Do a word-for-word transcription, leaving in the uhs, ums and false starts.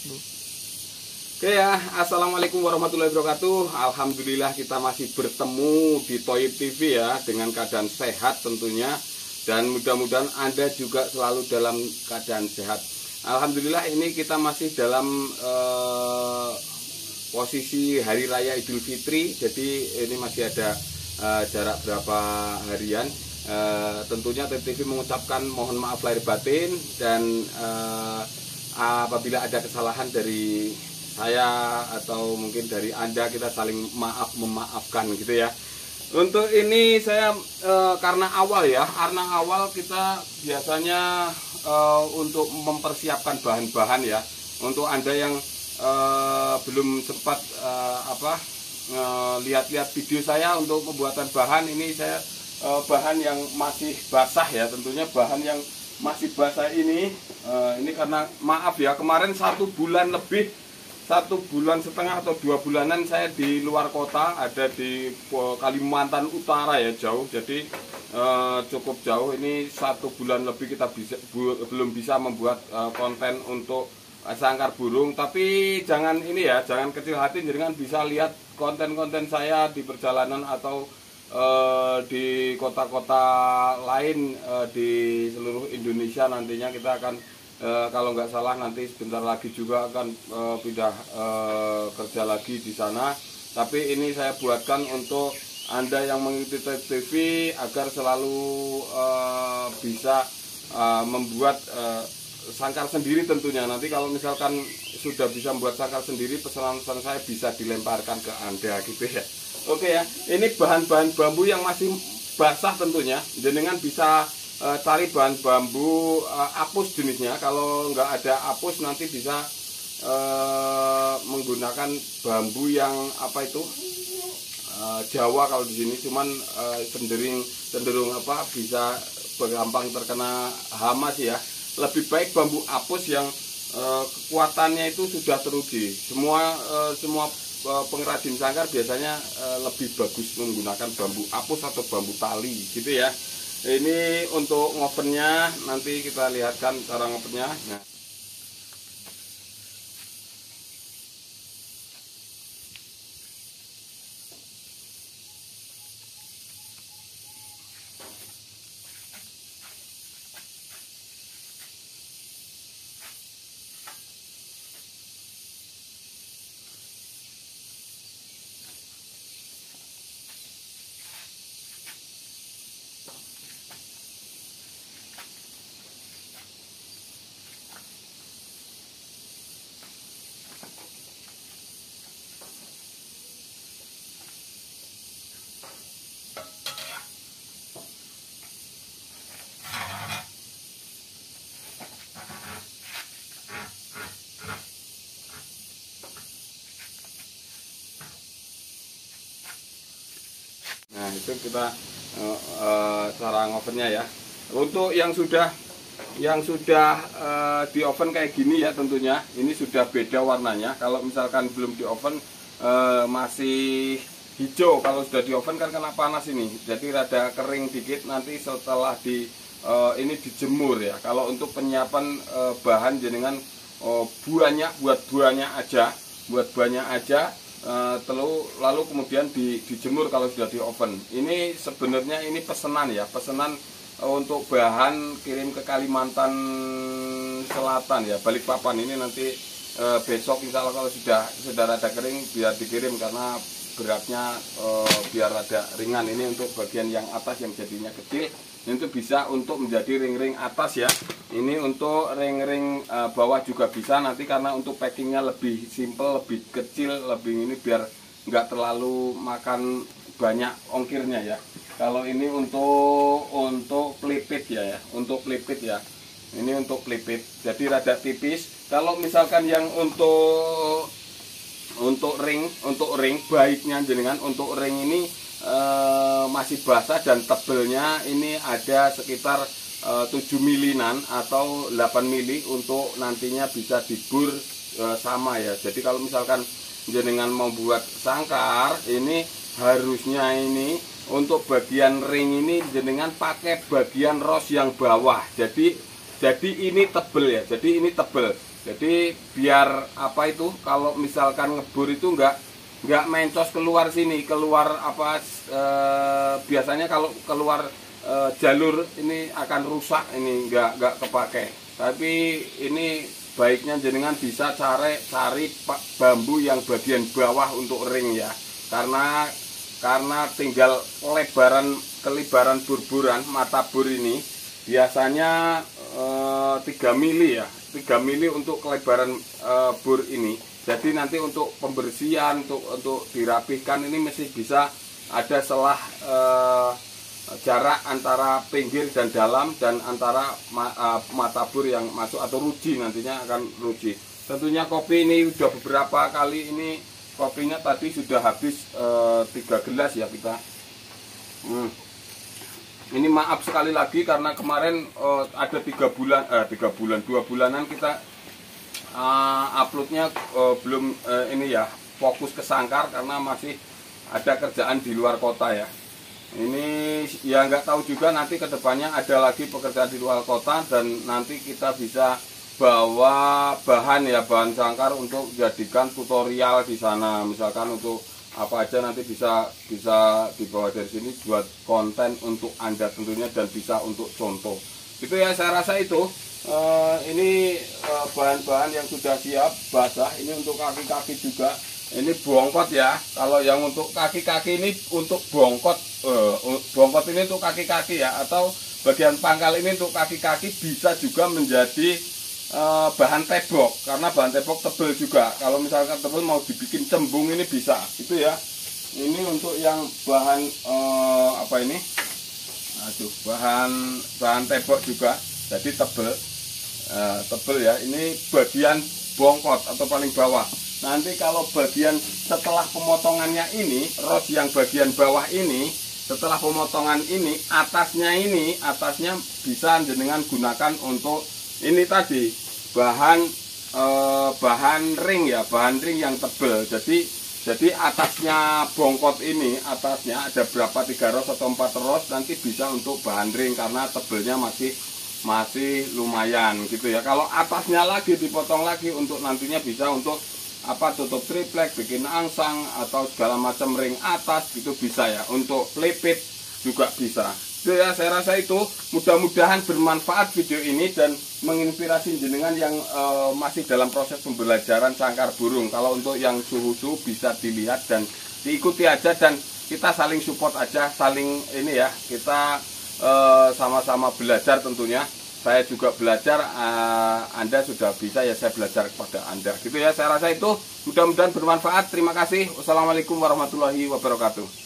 Oke ya, assalamualaikum warahmatullahi wabarakatuh. Alhamdulillah kita masih bertemu di Thoib T V ya, dengan keadaan sehat tentunya. Dan mudah-mudahan Anda juga selalu dalam keadaan sehat. Alhamdulillah ini kita masih dalam eh, posisi Hari Raya Idul Fitri. Jadi ini masih ada eh, jarak berapa harian. eh, Tentunya Thoib T V mengucapkan mohon maaf lahir batin. Dan eh, apabila ada kesalahan dari saya atau mungkin dari Anda, kita saling maaf memaafkan gitu ya. Untuk ini saya e, karena awal ya, karena awal kita biasanya e, untuk mempersiapkan bahan-bahan ya. Untuk Anda yang e, belum sempat e, apa lihat-lihat video saya untuk pembuatan bahan ini, saya e, bahan yang masih basah ya, tentunya bahan yang masih basah ini e, ini karena maaf ya, kemarin satu bulan lebih satu bulan setengah atau dua bulanan saya di luar kota, ada di Kalimantan Utara ya, jauh, jadi eh, cukup jauh. Ini satu bulan lebih kita bisa bu, belum bisa membuat eh, konten untuk sangkar burung. Tapi jangan ini ya, jangan kecil hati, jangan bisa lihat konten-konten saya di perjalanan atau eh, di kota-kota lain eh, di seluruh Indonesia. Nantinya kita akan E, kalau nggak salah nanti sebentar lagi juga akan e, pindah e, kerja lagi di sana. Tapi ini saya buatkan untuk Anda yang mengikuti Thoib T V agar selalu e, bisa e, membuat e, sangkar sendiri tentunya. Nanti kalau misalkan sudah bisa membuat sangkar sendiri, pesanan-pesanan saya bisa dilemparkan ke Anda gitu ya. Oke ya, ini bahan-bahan bambu yang masih basah tentunya. Jenengan bisa E, cari bahan bambu e, apus jenisnya. Kalau nggak ada apus nanti bisa e, menggunakan bambu yang apa itu e, Jawa kalau di sini, cuman e, cenderung cenderung apa bisa gampang terkena hama sih ya. Lebih baik bambu apus yang e, kekuatannya itu sudah teruji. Semua e, semua e, pengrajin sangkar biasanya e, lebih bagus menggunakan bambu apus atau bambu tali gitu ya. Ini untuk ngovennya, nanti kita lihatkan cara ngovennya. Nah. Nah itu kita uh, uh, cara ngovennya ya. Untuk yang sudah yang sudah uh, di oven kayak gini ya, tentunya ini sudah beda warnanya. Kalau misalkan belum di oven uh, masih hijau, kalau sudah di oven kan kena panas ini, jadi rada kering dikit. Nanti setelah di uh, ini dijemur ya. Kalau untuk penyiapan uh, bahan jenengan uh, buahnya buat buahnya aja, buat buahnya aja. Uh, telu, lalu kemudian di, dijemur kalau sudah di oven. Ini sebenarnya ini pesanan ya, pesanan uh, untuk bahan kirim ke Kalimantan Selatan ya, Balikpapan. Ini nanti uh, besok insya Allah kalau sudah sudah rada kering biar dikirim, karena beratnya uh, biar rada ringan. Ini untuk bagian yang atas yang jadinya kecil, itu bisa untuk menjadi ring-ring atas ya. Ini untuk ring-ring uh, bawah juga bisa nanti, karena untuk packingnya lebih simple, lebih kecil, lebih ini biar nggak terlalu makan banyak ongkirnya ya. Kalau ini untuk untuk pelipit ya, ya untuk pelipit ya. Ini untuk pelipit, jadi rada tipis. Kalau misalkan yang untuk untuk ring, untuk ring baiknya jenengan untuk ring ini uh, masih basah dan tebelnya ini ada sekitar tujuh milinan atau delapan mili, untuk nantinya bisa dibur e, sama ya. Jadi kalau misalkan jenengan mau buat sangkar ini, harusnya ini untuk bagian ring ini jenengan pakai bagian ros yang bawah. Jadi jadi ini tebel ya. Jadi ini tebel. Jadi biar apa itu, kalau misalkan ngebor itu nggak nggak mencos keluar sini, keluar apa e, biasanya kalau keluar e, jalur ini akan rusak, ini nggak nggak kepake. Tapi ini baiknya jenengan bisa cari cari bambu yang bagian bawah untuk ring ya, karena karena tinggal lebaran kelebaran burburan mata bor ini biasanya e, tiga mili ya, tiga mili untuk kelebaran e, bor ini. Jadi nanti untuk pembersihan, untuk untuk dirapihkan ini mesti bisa ada selah e, jarak antara pinggir dan dalam, dan antara ma, e, mata bor yang masuk atau ruji, nantinya akan ruji. Tentunya kopi ini sudah beberapa kali, ini kopinya tadi sudah habis e, tiga gelas ya kita. Hmm. Ini maaf sekali lagi karena kemarin uh, ada tiga bulan, eh, tiga bulan, dua bulanan kita uh, uploadnya uh, belum uh, ini ya, fokus ke Sangkar karena masih ada kerjaan di luar kota ya. Ini ya nggak tahu juga nanti kedepannya ada lagi pekerjaan di luar kota, dan nanti kita bisa bawa bahan ya, bahan Sangkar untuk jadikan tutorial di sana, misalkan untuk apa aja nanti bisa bisa dibawa dari sini buat konten untuk Anda tentunya, dan bisa untuk contoh. Itu ya, saya rasa itu. Uh, ini bahan-bahan uh, yang sudah siap basah. Ini untuk kaki-kaki juga. Ini bongkot ya. Kalau yang untuk kaki-kaki ini untuk bongkot, uh, bongkot ini untuk kaki-kaki ya, atau bagian pangkal ini untuk kaki-kaki, bisa juga menjadi Uh, bahan tebok, karena bahan tebok tebel juga. Kalau misalkan tebel mau dibikin cembung ini bisa, itu ya. Ini untuk yang bahan uh, apa ini? Aduh, bahan bahan tebok juga, jadi tebel, uh, tebel ya. Ini bagian bongkot atau paling bawah. Nanti kalau bagian setelah pemotongannya ini, ros yang bagian bawah ini, setelah pemotongan ini, atasnya ini, atasnya bisa jenengan gunakan untuk ini tadi bahan eh, bahan ring ya, bahan ring yang tebel. Jadi jadi atasnya bongkot ini, atasnya ada berapa, tiga ros atau empat ros, nanti bisa untuk bahan ring karena tebelnya masih masih lumayan gitu ya. Kalau atasnya lagi dipotong lagi untuk nantinya bisa untuk apa, tutup triplek, bikin angsang atau segala macam ring atas gitu bisa ya. Untuk pelipit juga bisa. Itu ya, saya rasa itu mudah-mudahan bermanfaat video ini dan menginspirasi jenengan yang e, masih dalam proses pembelajaran sangkar burung. Kalau untuk yang suhu-suhu bisa dilihat dan diikuti aja, dan kita saling support aja, saling ini ya, kita sama-sama e, belajar tentunya. Saya juga belajar, e, Anda sudah bisa ya, saya belajar kepada Anda. Gitu ya, saya rasa itu mudah-mudahan bermanfaat. Terima kasih. Wassalamualaikum warahmatullahi wabarakatuh.